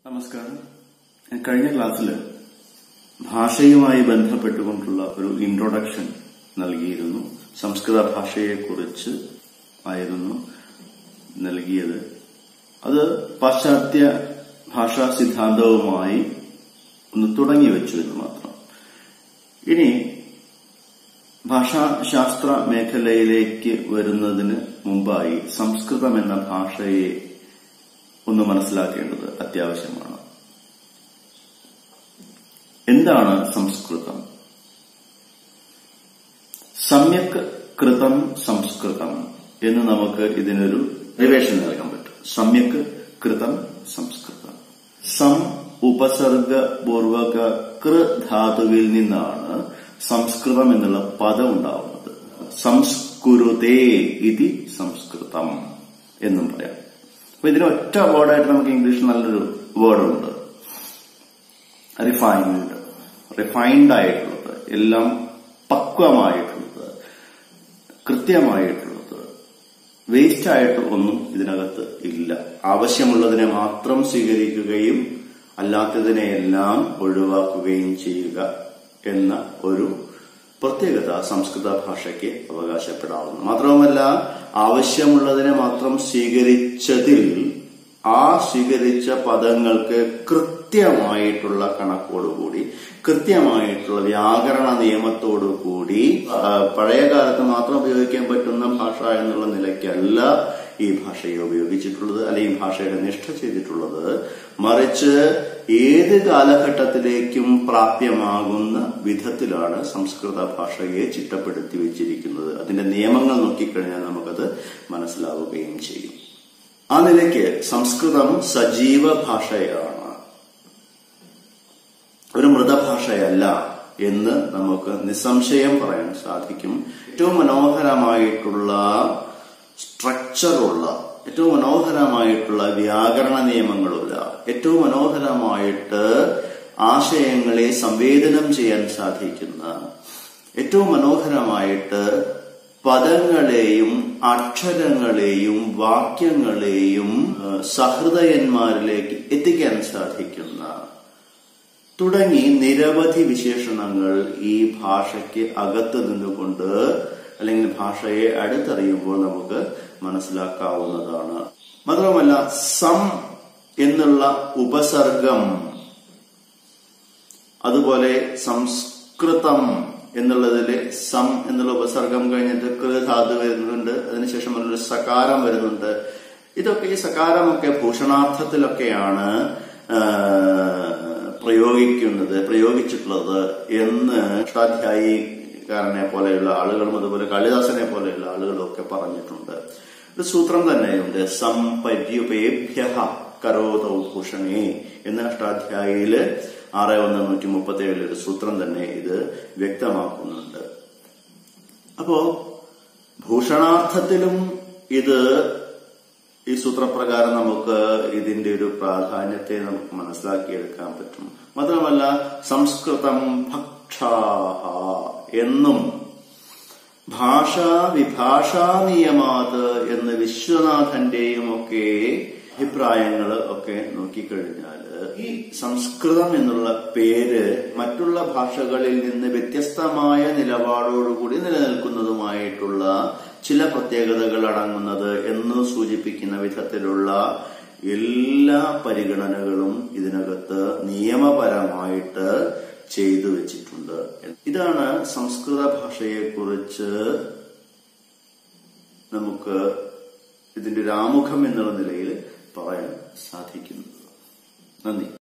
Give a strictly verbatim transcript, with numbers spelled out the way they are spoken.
നമസ്കാരം. കഴിഞ്ഞ ക്ലാസ്സിൽ ഭാഷയുമായി ബന്ധപ്പെട്ടുകൊണ്ടുള്ള ഒരു ഇൻട്രൊഡക്ഷൻ നൽകിയിരുന്നു. സംസ്കൃത ഭാഷയെക്കുറിച്ച് ആയിരുന്നു നൽകിയത്. അത് പാശ്ചാത്യ ഭാഷാ സിദ്ധാന്തവുമായി ഒന്ന് തുടങ്ങി വെച്ചു എന്ന് മാത്രം. ഇനി ഭാഷാശാസ്ത്ര മേഖലയിലേക്ക് വരുന്നതിന് മുമ്പായി സംസ്കൃതം എന്ന ഭാഷയെ ഒന്ന് മനസ്സിലാക്കേണ്ടത് അത്യാവശ്യമാണ്. എന്താണ് സംസ്കൃതം? സമ്യക് കൃതം സംസ്കൃതം എന്ന് നമുക്ക് ഇതിനൊരു റിവേഷൻ നൽകാൻ പറ്റും. സമ്യക് കൃതം സംസ്കൃതം. സം ഉപസർഗ പൂർവക കൃ ധാതുവിൽ നിന്നാണ് സംസ്കൃതം എന്നുള്ള പദം ഉണ്ടാവുന്നത്. സംസ്കുരുതേ ഇതി സംസ്കൃതം എന്നും പറയാം. അപ്പൊ ഇതിന് ഒറ്റ വേർഡായിട്ട് നമുക്ക് ഇംഗ്ലീഷിൽ നല്ലൊരു വേർഡുണ്ട്, റിഫൈൻഡ്. റിഫൈൻഡ് ആയിട്ടുള്ളത്, എല്ലാം പക്വമായിട്ടുള്ളത്, കൃത്യമായിട്ടുള്ളത്, വേസ്റ്റ് ആയിട്ട് ഒന്നും ഇതിനകത്ത് ഇല്ല. ആവശ്യമുള്ളതിനെ മാത്രം സ്വീകരിക്കുകയും അല്ലാത്തതിനെയെല്ലാം ഒഴിവാക്കുകയും ചെയ്യുക എന്ന ഒരു പ്രത്യേകത സംസ്കൃത ഭാഷയ്ക്ക് അവകാശപ്പെടാവുന്നു. മാത്രവുമല്ല, ആവശ്യമുള്ളതിനെ മാത്രം സ്വീകരിച്ചതിൽ ആ സ്വീകരിച്ച പദങ്ങൾക്ക് കൃത്യമായിട്ടുള്ള കണക്കോടുകൂടി, കൃത്യമായിട്ടുള്ള വ്യാകരണ നിയമത്തോടുകൂടി പഴയ കാലത്ത് മാത്രം ഉപയോഗിക്കാൻ പറ്റുന്ന ഭാഷ എന്നുള്ള നിലയ്ക്കല്ല ഈ ഭാഷയെ ഉപയോഗിച്ചിട്ടുള്ളത്, അല്ലെങ്കിൽ ഈ ഭാഷയുടെ നിഷ്ഠ ചെയ്തിട്ടുള്ളത്. മറിച്ച് ഏത് കാലഘട്ടത്തിലേക്കും പ്രാപ്യമാകുന്ന വിധത്തിലാണ് സംസ്കൃത ഭാഷയെ ചിട്ടപ്പെടുത്തി വെച്ചിരിക്കുന്നത്. അതിന്റെ നിയമങ്ങൾ നോക്കിക്കഴിഞ്ഞാൽ നമുക്കത് മനസ്സിലാവുകയും ചെയ്യും. ആ നിലയ്ക്ക് സംസ്കൃതം സജീവ ഭാഷയാണ്, ഒരു മൃതഭാഷയല്ല എന്ന് നമുക്ക് നിസ്സംശയം പറയാൻ സാധിക്കും. ഏറ്റവും മനോഹരമായിട്ടുള്ള സ്ട്രക്ചറുള്ള, ഏറ്റവും മനോഹരമായിട്ടുള്ള വ്യാകരണ നിയമങ്ങളുള്ള, ഏറ്റവും മനോഹരമായിട്ട് ആശയങ്ങളെ സംവേദനം ചെയ്യാൻ സാധിക്കുന്ന, ഏറ്റവും മനോഹരമായിട്ട് പദങ്ങളെയും അക്ഷരങ്ങളെയും വാക്യങ്ങളെയും സഹൃദയന്മാരിലേക്ക് എത്തിക്കാൻ സാധിക്കുന്ന തുടങ്ങി നിരവധി വിശേഷണങ്ങൾ ഈ ഭാഷയ്ക്ക് അകത്ത് നിന്നുകൊണ്ട് അല്ലെങ്കിൽ ഭാഷയെ അടുത്തറിയുമ്പോൾ നമുക്ക് മനസ്സിലാക്കാവുന്നതാണ്. മാത്രമല്ല, സം എന്നുള്ള ഉപസർഗം, അതുപോലെ സംസ്കൃതം എന്നുള്ളതില് സം എന്നുള്ള ഉപസർഗം കഴിഞ്ഞിട്ട് കൃ ധാതു വരുന്നുണ്ട്, അതിനുശേഷം ഒരു സകാരം വരുന്നുണ്ട്. ഇതൊക്കെ ഈ സകാരമൊക്കെ ഭൂഷണാർത്ഥത്തിലൊക്കെയാണ് പ്രയോഗിക്കുന്നത് പ്രയോഗിച്ചിട്ടുള്ളത് എന്ന് അഷ്ടാധ്യായികാരനെ പോലെയുള്ള ആളുകളും അതുപോലെ കാളിദാസനെ പോലെയുള്ള ആളുകളും ഒക്കെ പറഞ്ഞിട്ടുണ്ട്. ഒരു സൂത്രം തന്നെയുണ്ട്, സംപര്യുപേഭ്യഃ കരോതൗ ഭൂഷണേ എന്ന അഷ്ടാധ്യായിയില് ആറ് ഒന്ന് നൂറ്റി മുപ്പത്തി ഏഴിലെ ഒരു സൂത്രം തന്നെ ഇത് വ്യക്തമാക്കുന്നുണ്ട്. അപ്പോ ഭൂഷണാർത്ഥത്തിലും ഇത് ഈ സൂത്രപ്രകാരം നമുക്ക് ഇതിന്റെ ഒരു പ്രാധാന്യത്തെ നമുക്ക് മനസ്സിലാക്കിയെടുക്കാൻ പറ്റും. മാത്രമല്ല, സംസ്കൃതം ഭക്ഷാഹ എന്നും ഭാഷാ വിഭാഷാ നിയമാത് എന്ന് വിശ്വനാഥന്റെയും ഒക്കെ അഭിപ്രായങ്ങൾ ഒക്കെ നോക്കിക്കഴിഞ്ഞാൽ ഈ സംസ്കൃതം എന്നുള്ള പേര് മറ്റുള്ള ഭാഷകളിൽ നിന്ന് വ്യത്യസ്തമായ നിലപാടോടുകൂടി നിലനിൽക്കുന്നതുമായിട്ടുള്ള ചില പ്രത്യേകതകൾ അടങ്ങുന്നത് എന്ന് സൂചിപ്പിക്കുന്ന വിധത്തിലുള്ള എല്ലാ പരിഗണനകളും ഇതിനകത്ത് നിയമപരമായിട്ട് ചെയ്തു വെച്ചിട്ടുണ്ട്. ഇതാണ് സംസ്കൃത ഭാഷയെക്കുറിച്ച് നമുക്ക് ഇതിന്റെ ഒരു ആമുഖം എന്നുള്ള നിലയിൽ പറയാൻ സാധിക്കുന്നത്. നന്ദി.